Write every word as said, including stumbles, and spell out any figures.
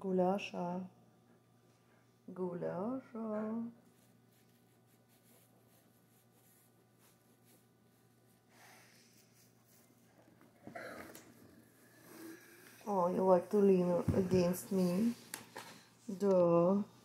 Gulascha. Gulascha. Oh, you like to lean against me. Duh.